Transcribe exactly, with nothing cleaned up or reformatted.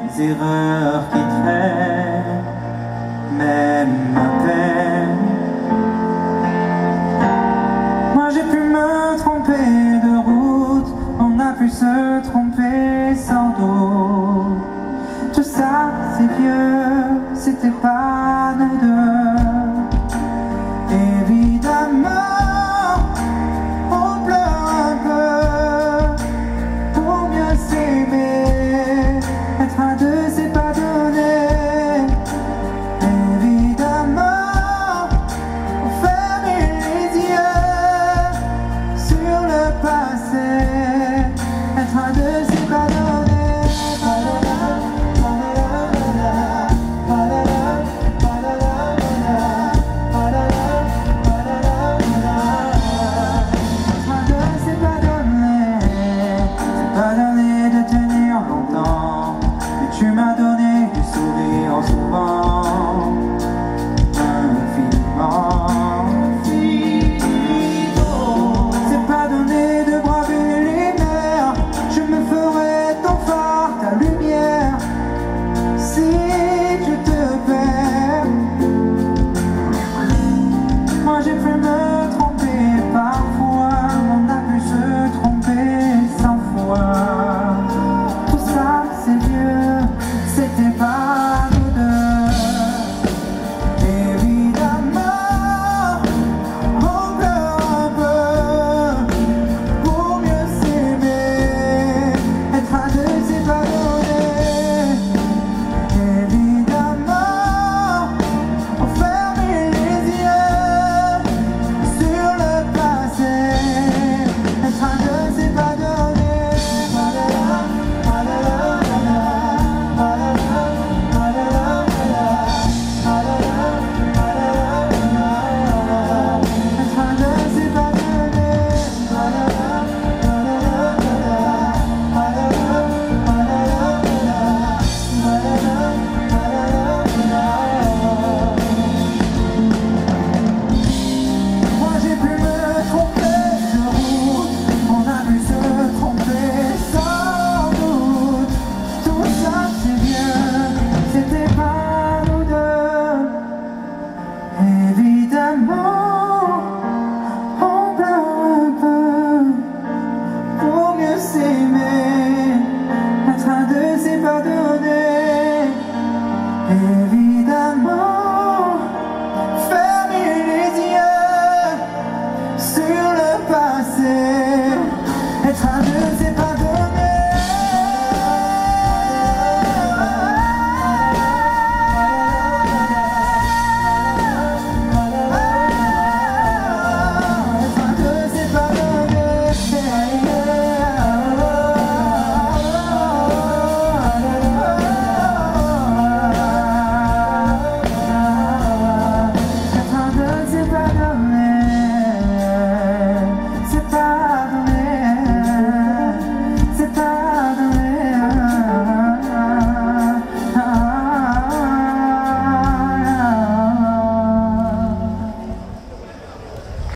les erreurs qui traînent, même à peine. Moi j'ai pu me tromper de route, on a pu se tromper sans doute. Tout ça c'est vieux, c'était pas nous deux. Évidemment on pleure un peu pour mieux s'aimer. Être à deux c'est pas donné. Évidemment on ferme les yeux sur le passé. Être à deux c'est pas donné. Tu m'as donné du sourire en souvent, infiniment, infiniment. C'est pas donné de braver les mers, je me ferai ton phare, ta lumière, si tu te perds. Moi j'ai pu me tromper parfois, on a pu se tromper cent fois. Tout ça c'est vieux, c'était pas nous deux. Évidemment on pleure un peu pour mieux s'aimer. Être à deux c'est pas donné. Évidemment on ferme les yeux sur le passé. Être à deux c'est pas donné. Évidemment, on pleure un peu pour mieux s'aimer. Être à deux, c'est pas donné. Et